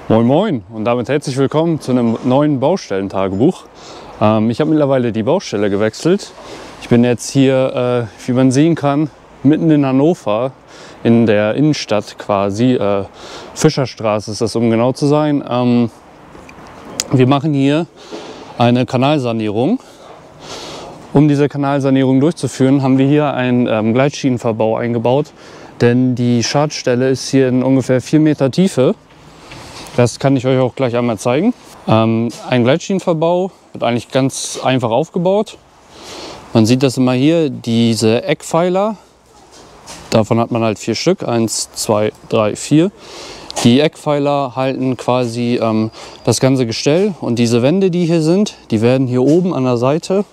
Moin Moin und damit herzlich willkommen zu einem neuen Baustellentagebuch. Ich habe mittlerweile die Baustelle gewechselt. Ich bin jetzt hier, wie man sehen kann, mitten in Hannover, in der Innenstadt quasi. Fischerstraße ist das, um genau zu sein. Wir machen hier eine Kanalsanierung. Um diese Kanalsanierung durchzuführen, haben wir hier einen Gleitschienenverbau eingebaut. Denn die Schadstelle ist hier in ungefähr 4 Meter Tiefe. Das kann ich euch auch gleich einmal zeigen. Ein Gleitschienenverbau wird eigentlich ganz einfach aufgebaut. Man sieht das immer hier, diese Eckpfeiler. Davon hat man halt 4 Stück, 1, 2, 3, 4. Die Eckpfeiler halten quasi das ganze Gestell. Und diese Wände, die hier sind, die werden hier oben an der Seite,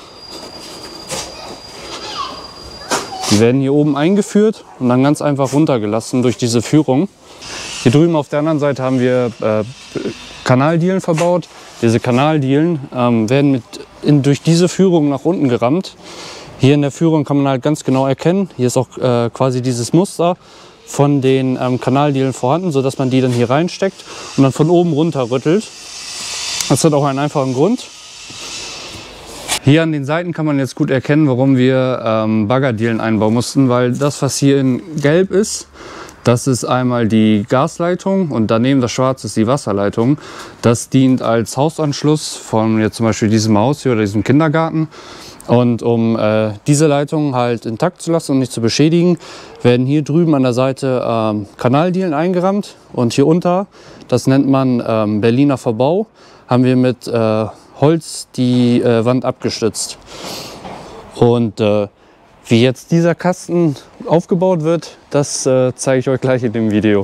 eingeführt und dann ganz einfach runtergelassen durch diese Führung. Hier drüben auf der anderen Seite haben wir Kanaldielen verbaut. Diese Kanaldielen werden durch diese Führung nach unten gerammt. Hier in der Führung kann man halt ganz genau erkennen, hier ist auch quasi dieses Muster von den Kanaldielen vorhanden, sodass man die dann hier reinsteckt und dann von oben runter rüttelt. Das hat auch einen einfachen Grund. Hier an den Seiten kann man jetzt gut erkennen, warum wir Baggerdielen einbauen mussten, weil das, was hier in Gelb ist, das ist einmal die Gasleitung und daneben das Schwarze ist die Wasserleitung. Das dient als Hausanschluss von jetzt zum Beispiel diesem Haus hier oder diesem Kindergarten. Und um diese Leitung halt intakt zu lassen und nicht zu beschädigen, werden hier drüben an der Seite Kanaldielen eingerammt. Und hier unter, das nennt man Berliner Verbau, haben wir mit Holz die Wand abgestützt. Und wie jetzt dieser Kasten aufgebaut wird, das zeige ich euch gleich in dem Video.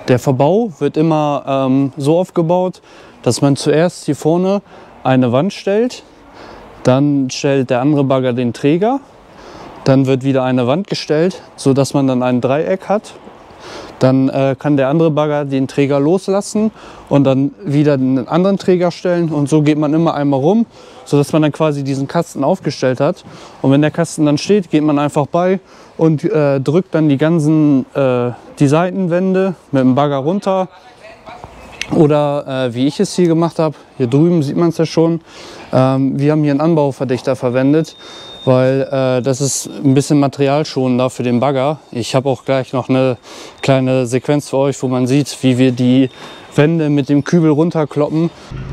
Der Verbau wird immer so aufgebaut, dass man zuerst hier vorne eine Wand stellt, dann stellt der andere Bagger den Träger, dann wird wieder eine Wand gestellt, sodass man dann ein Dreieck hat. Dann kann der andere Bagger den Träger loslassen und dann wieder einen anderen Träger stellen. Und so geht man immer einmal rum, sodass man dann quasi diesen Kasten aufgestellt hat. Und wenn der Kasten dann steht, geht man einfach bei und drückt dann die Seitenwände mit dem Bagger runter. Oder wie ich es hier gemacht habe, hier drüben sieht man es ja schon, wir haben hier einen Anbauverdichter verwendet, weil das ist ein bisschen materialschonender für den Bagger. Ich habe auch gleich noch eine kleine Sequenz für euch, wo man sieht, wie wir die Wände mit dem Kübel runterkloppen.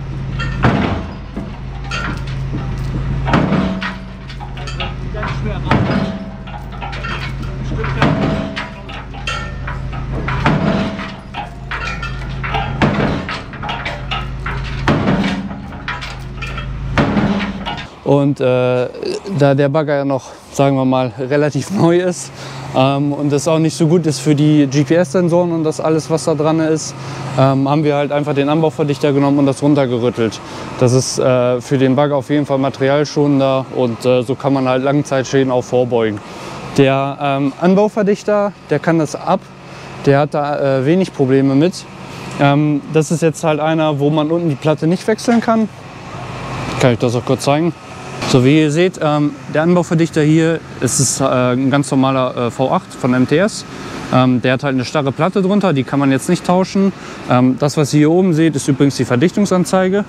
Und da der Bagger ja noch, sagen wir mal, relativ neu ist und das auch nicht so gut ist für die GPS-Sensoren und das alles, was da dran ist, haben wir halt einfach den Anbauverdichter genommen und das runtergerüttelt. Das ist für den Bagger auf jeden Fall materialschonender und so kann man halt Langzeitschäden auch vorbeugen. Der Anbauverdichter, der kann das ab, der hat da wenig Probleme mit. Das ist jetzt halt einer, wo man unten die Platte nicht wechseln kann. Kann ich das auch kurz zeigen. So, wie ihr seht, der Anbauverdichter hier ist ein ganz normaler V8 von MTS. Der hat halt eine starre Platte drunter, die kann man jetzt nicht tauschen. Das, was ihr hier oben seht, ist übrigens die Verdichtungsanzeige.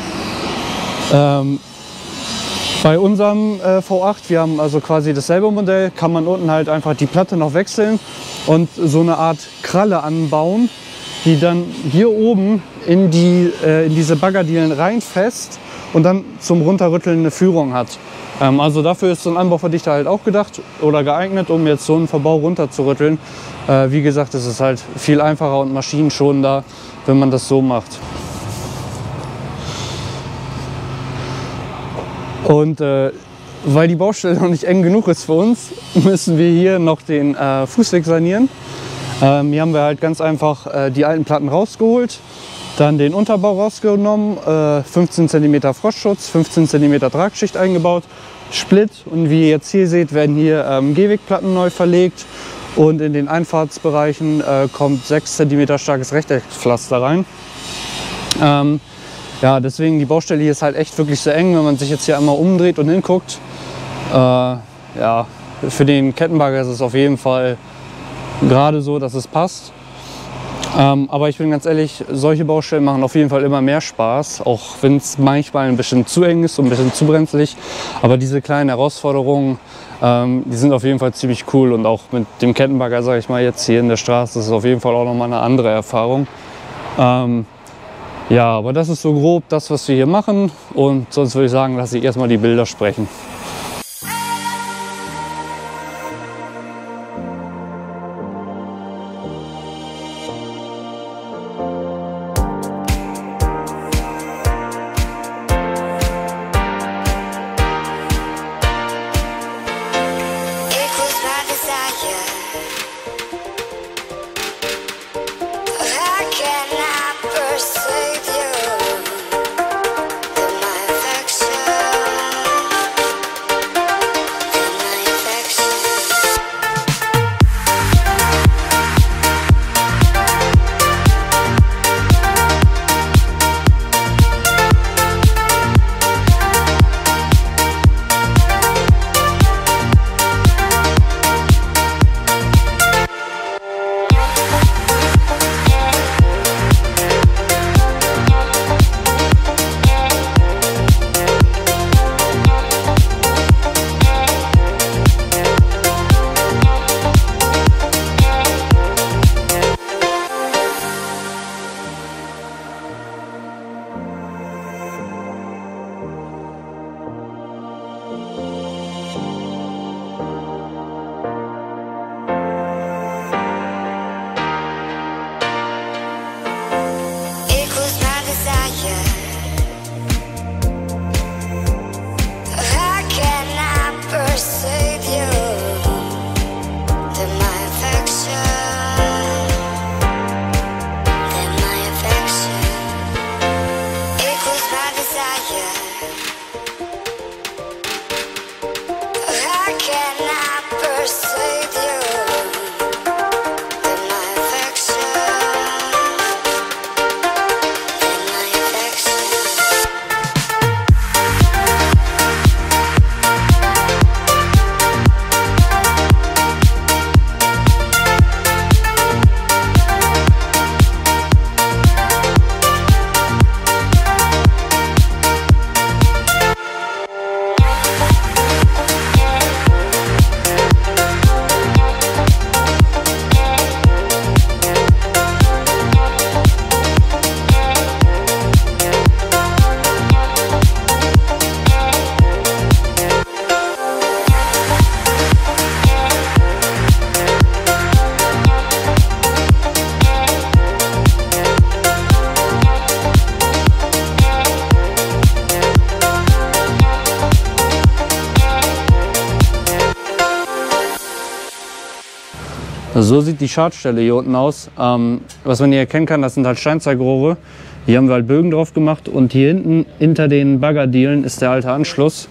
Bei unserem V8, wir haben also quasi dasselbe Modell, kann man unten halt einfach die Platte noch wechseln und so eine Art Kralle anbauen, die dann hier oben in diese Baggerdielen reinfasst und dann zum Runterrütteln eine Führung hat. Also dafür ist so ein Anbauverdichter halt auch gedacht oder geeignet, um jetzt so einen Verbau runterzurütteln. Wie gesagt, es ist halt viel einfacher und maschinenschonender, wenn man das so macht. Und weil die Baustelle noch nicht eng genug ist für uns, müssen wir hier noch den Fußweg sanieren. Hier haben wir halt ganz einfach die alten Platten rausgeholt, dann den Unterbau rausgenommen, 15 cm Frostschutz, 15 cm Tragschicht eingebaut, Split, und wie ihr jetzt hier seht, werden hier Gehwegplatten neu verlegt und in den Einfahrtsbereichen kommt 6 cm starkes Rechteckpflaster rein. Ja, deswegen die Baustelle hier ist halt echt wirklich sehr eng, wenn man sich jetzt hier einmal umdreht und hinguckt. Ja, für den Kettenbagger ist es auf jeden Fall gerade so, dass es passt. Aber ich bin ganz ehrlich, solche Baustellen machen auf jeden Fall immer mehr Spaß, auch wenn es manchmal ein bisschen zu eng ist und ein bisschen zu brenzlig. Aber diese kleinen Herausforderungen, die sind auf jeden Fall ziemlich cool, und auch mit dem Kettenbagger, sage ich mal, jetzt hier in der Straße, ist es auf jeden Fall auch nochmal eine andere Erfahrung. Ja, aber das ist so grob das, was wir hier machen, und sonst würde ich sagen, lasse ich erstmal die Bilder sprechen. So sieht die Schadstelle hier unten aus. Was man hier erkennen kann, das sind halt Steinzeigrohre. Hier haben wir halt Bögen drauf gemacht und hier hinten hinter den Baggerdielen ist der alte Anschluss.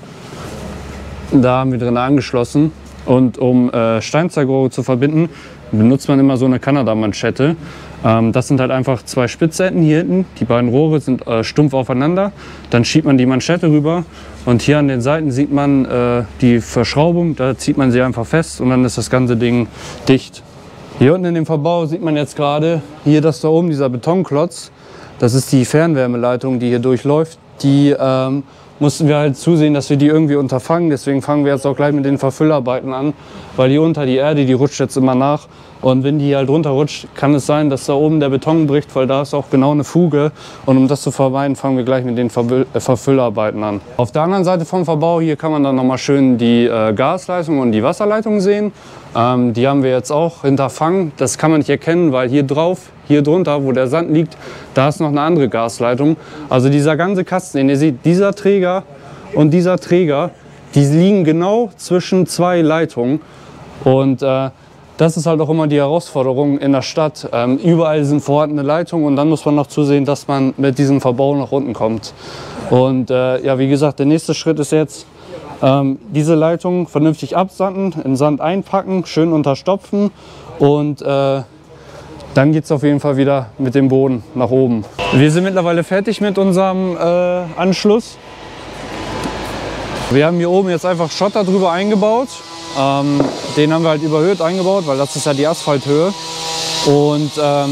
Da haben wir drin angeschlossen und um Steinzeigrohre zu verbinden, benutzt man immer so eine Kanada-Manschette. Das sind halt einfach zwei Spitzenden hier hinten. Die beiden Rohre sind stumpf aufeinander. Dann schiebt man die Manschette rüber und hier an den Seiten sieht man die Verschraubung. Da zieht man sie einfach fest und dann ist das ganze Ding dicht. Hier unten in dem Verbau sieht man jetzt gerade, hier das da oben, dieser Betonklotz, das ist die Fernwärmeleitung, die hier durchläuft. Die mussten wir halt zusehen, dass wir die irgendwie unterfangen. Deswegen fangen wir jetzt auch gleich mit den Verfüllarbeiten an, weil hier unter die Erde, die rutscht jetzt immer nach. Und wenn die halt runterrutscht, kann es sein, dass da oben der Beton bricht, weil da ist auch genau eine Fuge. Und um das zu vermeiden, fangen wir gleich mit den Verfüllarbeiten an. Auf der anderen Seite vom Verbau hier kann man dann nochmal schön die Gasleitung und die Wasserleitung sehen. Die haben wir jetzt auch hinterfangen. Das kann man nicht erkennen, weil hier drauf, hier drunter, wo der Sand liegt, da ist noch eine andere Gasleitung. Also dieser ganze Kasten, den ihr seht, dieser Träger und dieser Träger, die liegen genau zwischen zwei Leitungen. Und das ist halt auch immer die Herausforderung in der Stadt. Überall sind vorhandene Leitungen und dann muss man noch zusehen, dass man mit diesem Verbau nach unten kommt. Und ja, wie gesagt, der nächste Schritt ist jetzt, diese Leitung vernünftig absanden, in Sand einpacken, schön unterstopfen und dann geht es auf jeden Fall wieder mit dem Boden nach oben. Wir sind mittlerweile fertig mit unserem Anschluss. Wir haben hier oben jetzt einfach Schotter drüber eingebaut. Den haben wir halt überhöht eingebaut, weil das ist ja die Asphalthöhe. Und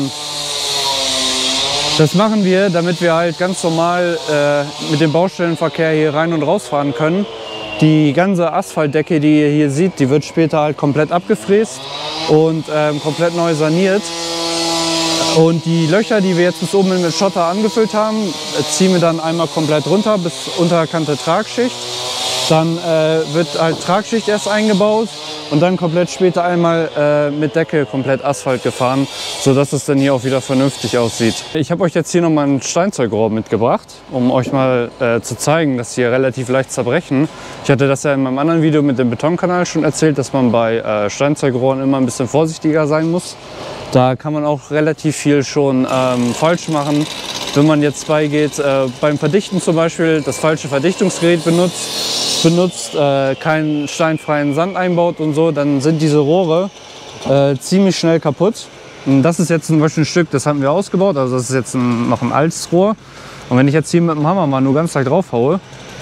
das machen wir, damit wir halt ganz normal mit dem Baustellenverkehr hier rein und rausfahren können. Die ganze Asphaltdecke, die ihr hier seht, die wird später halt komplett abgefräst und komplett neu saniert. Und die Löcher, die wir jetzt bis oben mit Schotter angefüllt haben, ziehen wir dann einmal komplett runter bis unterkante Tragschicht. Dann wird halt Tragschicht erst eingebaut und dann komplett später einmal mit Decke komplett Asphalt gefahren, sodass es dann hier auch wieder vernünftig aussieht. Ich habe euch jetzt hier nochmal ein Steinzeugrohr mitgebracht, um euch mal zu zeigen, dass sie hier relativ leicht zerbrechen. Ich hatte das ja in meinem anderen Video mit dem Betonkanal schon erzählt, dass man bei Steinzeugrohren immer ein bisschen vorsichtiger sein muss. Da kann man auch relativ viel schon falsch machen. Wenn man jetzt beigeht, beim Verdichten zum Beispiel das falsche Verdichtungsgerät benutzt, keinen steinfreien Sand einbaut und so, dann sind diese Rohre ziemlich schnell kaputt. Und das ist jetzt zum Beispiel ein Stück, das haben wir ausgebaut, also das ist jetzt noch ein altes Rohr. Und wenn ich jetzt hier mit dem Hammer mal nur ganz leicht drauf haue,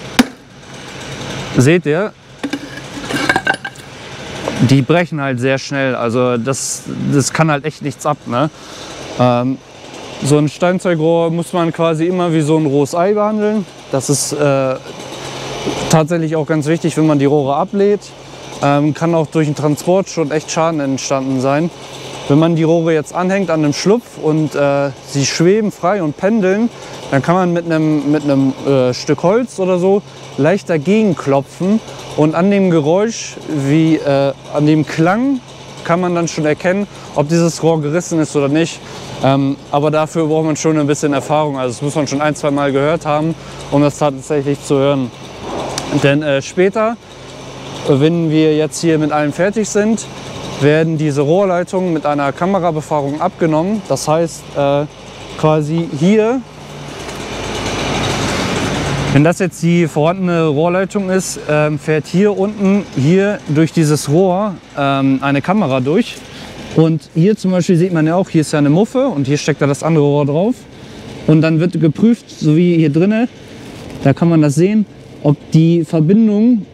seht ihr, die brechen halt sehr schnell, also das kann halt echt nichts ab, ne? So ein Steinzeugrohr muss man quasi immer wie so ein rohes Ei behandeln. Das ist tatsächlich auch ganz wichtig, wenn man die Rohre ablädt. Kann auch durch den Transport schon echt Schaden entstanden sein. Wenn man die Rohre jetzt anhängt an einem Schlupf und sie schweben frei und pendeln, dann kann man mit einem Stück Holz oder so leicht dagegen klopfen und an dem Geräusch, wie an dem Klang, kann man dann schon erkennen, ob dieses Rohr gerissen ist oder nicht. Aber dafür braucht man schon ein bisschen Erfahrung. Also das muss man schon ein-, zwei Mal gehört haben, um das tatsächlich zu hören. Denn später, wenn wir jetzt hier mit allem fertig sind, werden diese Rohrleitungen mit einer Kamerabefahrung abgenommen. Das heißt, quasi hier Wenn das jetzt die vorhandene Rohrleitung ist, fährt hier unten durch dieses Rohr eine Kamera durch. Und hier zum Beispiel sieht man ja auch, hier ist ja eine Muffe und hier steckt da das andere Rohr drauf. Und dann wird geprüft, so wie hier drinnen, da kann man das sehen, ob die Verbindung,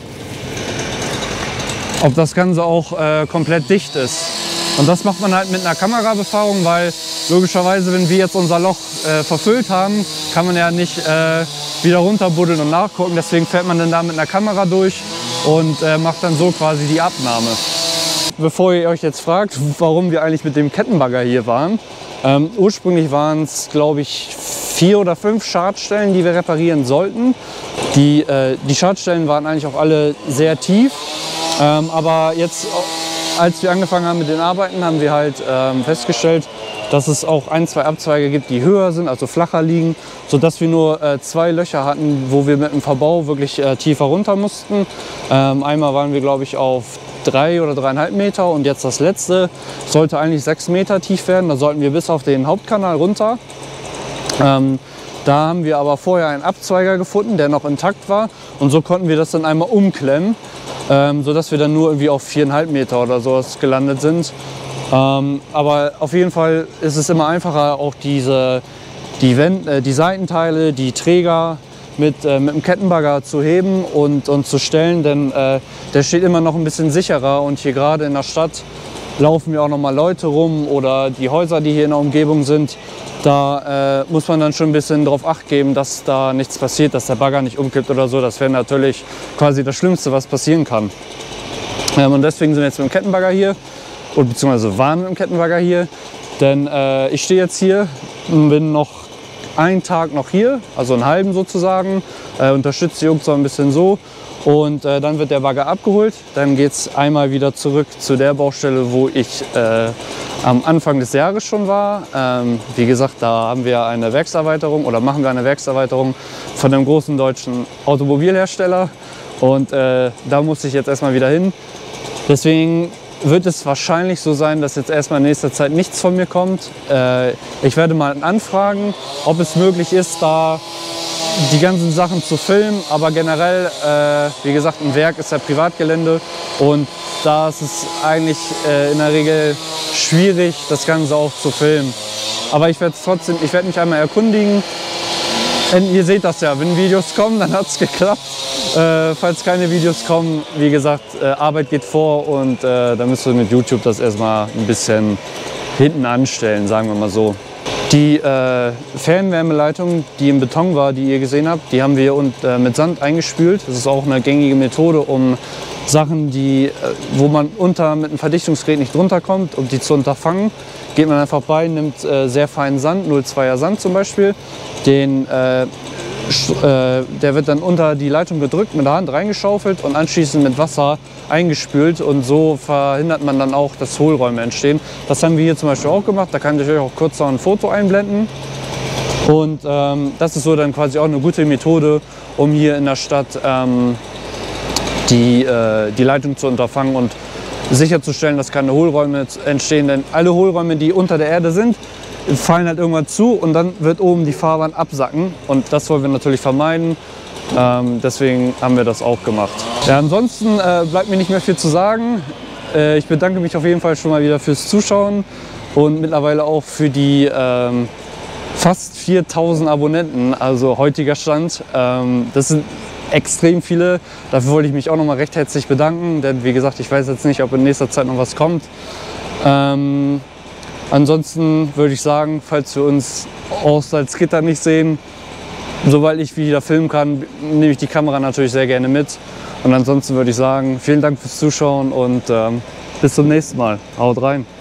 ob das Ganze auch komplett dicht ist. Und das macht man halt mit einer Kamerabefahrung, weil logischerweise, wenn wir jetzt unser Loch verfüllt haben, kann man ja nicht wieder runterbuddeln und nachgucken. Deswegen fährt man dann da mit einer Kamera durch und macht dann so quasi die Abnahme. Bevor ihr euch jetzt fragt, warum wir eigentlich mit dem Kettenbagger hier waren, ursprünglich waren es, glaube ich, 4 oder 5 Schadstellen, die wir reparieren sollten. Die Schadstellen waren eigentlich auch alle sehr tief, aber jetzt, als wir angefangen haben mit den Arbeiten, haben wir halt festgestellt, dass es auch 1, 2 Abzweige gibt, die höher sind, also flacher liegen, sodass wir nur 2 Löcher hatten, wo wir mit dem Verbau wirklich tiefer runter mussten. Einmal waren wir, glaube ich, auf 3 oder 3,5 Meter und jetzt das letzte sollte eigentlich 6 Meter tief werden. Da sollten wir bis auf den Hauptkanal runter. Da haben wir aber vorher einen Abzweiger gefunden, der noch intakt war, und so konnten wir das dann einmal umklemmen, sodass wir dann nur irgendwie auf 4,5 Meter oder sowas gelandet sind. Aber auf jeden Fall ist es immer einfacher, auch die Seitenteile, die Träger mit dem Kettenbagger zu heben und zu stellen, denn der steht immer noch ein bisschen sicherer, und hier gerade in der Stadt laufen ja auch noch mal Leute rum oder die Häuser, die hier in der Umgebung sind. Da muss man dann schon ein bisschen drauf Acht geben, dass da nichts passiert, dass der Bagger nicht umkippt oder so. Das wäre natürlich quasi das Schlimmste, was passieren kann. Und deswegen sind wir jetzt mit dem Kettenbagger hier, oder beziehungsweise waren mit dem Kettenbagger hier. Denn ich stehe jetzt hier und bin noch einen Tag noch hier, also einen halben sozusagen, unterstütze die Jungs so ein bisschen so. Und dann wird der Bagger abgeholt. Dann geht es einmal wieder zurück zu der Baustelle, wo ich am Anfang des Jahres schon war. Wie gesagt, da haben wir eine Werkserweiterung oder machen wir eine Werkserweiterung von einem großen deutschen Automobilhersteller. Und da muss ich jetzt erstmal wieder hin. Deswegen wird es wahrscheinlich so sein, dass jetzt erstmal in nächster Zeit nichts von mir kommt. Ich werde mal anfragen, ob es möglich ist, da die ganzen Sachen zu filmen, aber generell, wie gesagt, ein Werk ist ja Privatgelände und da ist es eigentlich in der Regel schwierig, das Ganze auch zu filmen. Aber ich werde mich einmal erkundigen. Ihr seht das ja, wenn Videos kommen, dann hat es geklappt. Falls keine Videos kommen, wie gesagt, Arbeit geht vor und da müsst ihr mit YouTube das erstmal ein bisschen hinten anstellen, sagen wir mal so. Die Fernwärmeleitung, die im Beton war, die ihr gesehen habt, die haben wir mit Sand eingespült. Das ist auch eine gängige Methode, um Sachen, wo man mit einem Verdichtungsgerät nicht drunter kommt, um die zu unterfangen. Geht man einfach bei, nimmt sehr feinen Sand, 0,2er Sand zum Beispiel, der wird dann unter die Leitung gedrückt, mit der Hand reingeschaufelt und anschließend mit Wasser eingespült, und so verhindert man dann auch, dass Hohlräume entstehen. Das haben wir hier zum Beispiel auch gemacht, da kann ich euch auch kurz noch ein Foto einblenden. Und das ist so dann quasi auch eine gute Methode, um hier in der Stadt die Leitung zu unterfangen und sicherzustellen, dass keine Hohlräume entstehen. Denn alle Hohlräume, die unter der Erde sind, fallen halt irgendwann zu und dann wird oben die Fahrbahn absacken. Und das wollen wir natürlich vermeiden. Deswegen haben wir das auch gemacht. Ja, ansonsten bleibt mir nicht mehr viel zu sagen. Ich bedanke mich auf jeden Fall schon mal wieder fürs Zuschauen und mittlerweile auch für die fast 4000 Abonnenten, also heutiger Stand. Das sind extrem viele. Dafür wollte ich mich auch noch mal recht herzlich bedanken, denn wie gesagt, ich weiß jetzt nicht, ob in nächster Zeit noch was kommt. Ansonsten würde ich sagen, falls wir uns aus Salzgitter nicht sehen, sobald ich wieder filmen kann, nehme ich die Kamera natürlich sehr gerne mit. Und ansonsten würde ich sagen, vielen Dank fürs Zuschauen und bis zum nächsten Mal. Haut rein!